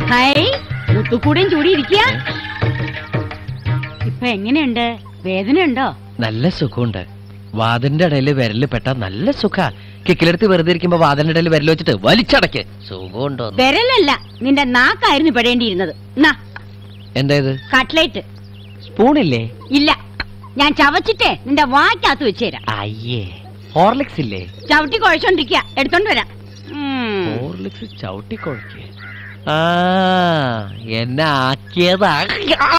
Hi മുത്തുക്കൂടെയും ചൂടി ഇരിക്കുക. ഇപ്പൊ എങ്ങനെയുണ്ട്? വേദനയുണ്ടോ? നല്ല സുഖമുണ്ട്. വാതിലിന്റെ ഇടയിൽ വിരല് പെട്ട നല്ല സുഖ. കിക്കിലെടുത്ത് വെറുതെ ഇരിക്കുമ്പോ വാതിലിന്റെ ഇടയിൽ വിരൽ വെച്ചിട്ട് വലിച്ചടക്ക്. സുഖമുണ്ടോ? വിരലല്ല, നിന്റെ നാക്കായിരുന്നു പെടേണ്ടിയിരുന്നത്. എന്തായത്? കട്ട്ലേറ്റ്. സ്പൂണില്ലേ? ഇല്ല, ഞാൻ ചവച്ചിട്ടേ നിന്റെ വായ്ക്കകത്ത് വെച്ചുതരാം. അയ്യേ, ഹോർലിക്സ് ഇല്ലേ? ചവിട്ടി കുഴച്ചോണ്ടിരിക്കുക, എടുത്തോണ്ട് വരാം. ഹോർലിക്സ് ചവിട്ടി കുഴക്കേ? എന്നെ ആക്കിയതാ.